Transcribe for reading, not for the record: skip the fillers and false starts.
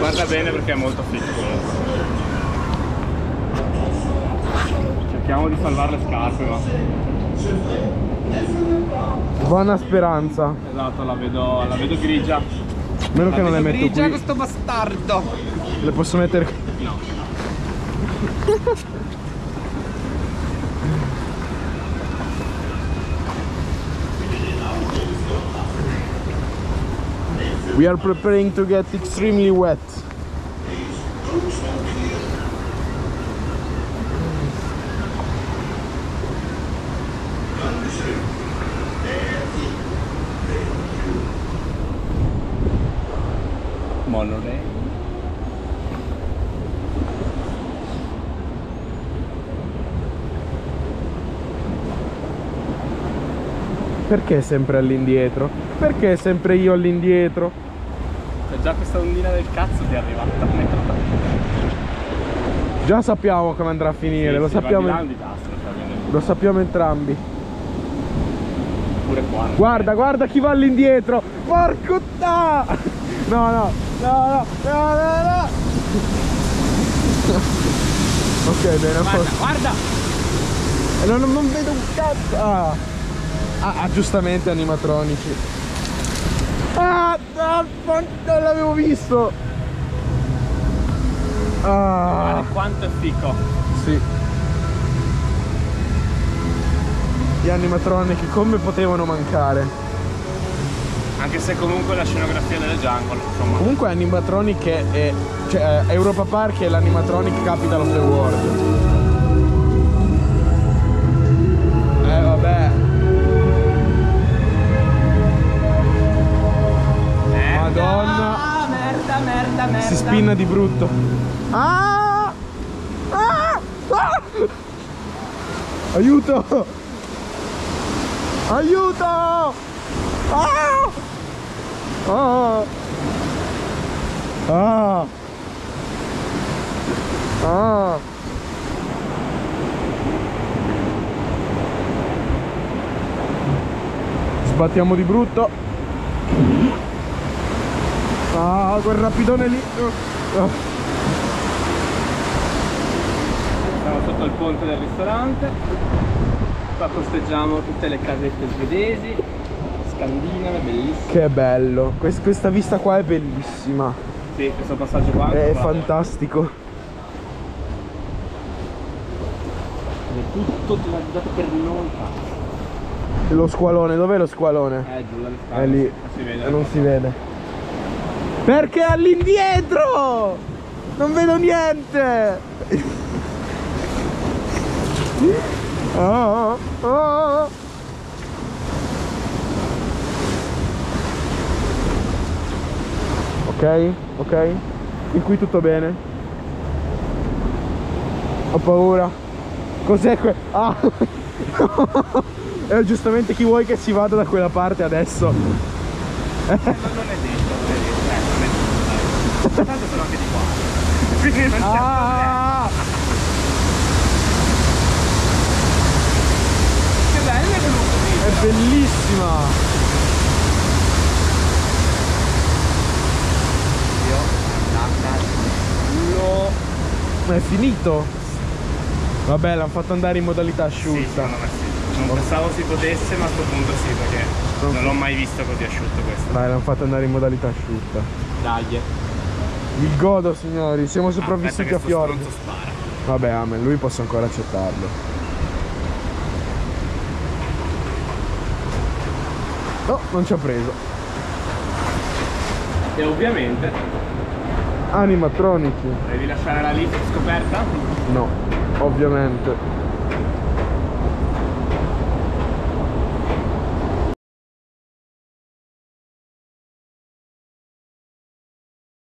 Guarda bene perché è molto figo. Cerchiamo di salvare le scarpe, ma... Buona speranza. Esatto, la vedo grigia. Meno che non le metto grigia qui. questo bastardo. Le posso mettere... No. We are preparing to get extremely wet. Monorail. Perché sempre all'indietro? Perché sempre io all'indietro? C'è già questa ondina del cazzo che è arrivata. Già sappiamo come andrà a finire, Sì, lo sì, sappiamo. va di là, di tasca, cioè, Lo sappiamo entrambi. pure qua. Guarda, guarda chi va all'indietro! Porco da! No, no, no, no, no, no, no! Ok, bene, a Guarda, posto. guarda! Non vedo un cazzo! Ah, giustamente animatronici. Non l'avevo visto! Guarda quanto è fico. Sì. Gli animatronici come potevano mancare? Anche se comunque la scenografia delle jungle, insomma. Comunque animatronic è cioè, Europa Park è l'animatronic capital of the world. Vabbè. Madonna. Merda. Si spinna di brutto. Ah! Ah! Ah! Aiuto! Aiuto! Ah! Ah! Ah! Ah! Sbattiamo di brutto. Ah, quel rapidone lì. Siamo sotto il ponte del ristorante. Qua posteggiamo tutte le casette svedesi, scandinave, bellissime. Che bello. Questa vista qua è bellissima. Sì, questo passaggio qua È qua. fantastico. È tutto realizzato per noi. E lo squalone, dov'è lo squalone? Giù dalle scale. È lì. Non si vede. Non si vede. Perché all'indietro? Non vedo niente. Oh, oh. Ok, ok. Fin qui tutto bene. Ho paura. Cos'è Ah! Giustamente chi vuoi che si vada da quella parte adesso? Non è detto, non è detto. Tanto sono anche di qua. Quindi non c'è problema. Che bello è venuto qui. È bellissima. Io culo. Ma è finito? Vabbè, l'hanno fatto andare in modalità Sì, asciutta. secondo me sì. Non pensavo si potesse, ma a sto punto sì, perché non l'ho mai visto così asciutto questo. Dai, l'hanno fatto andare in modalità asciutta. Dai. Il godo, signori, siamo sopravvissuti a fiordi. Spara. Vabbè, amen, lui posso ancora accettarlo. No, non ci ha preso. E ovviamente Animatronici. devi lasciare la lift scoperta? No, ovviamente.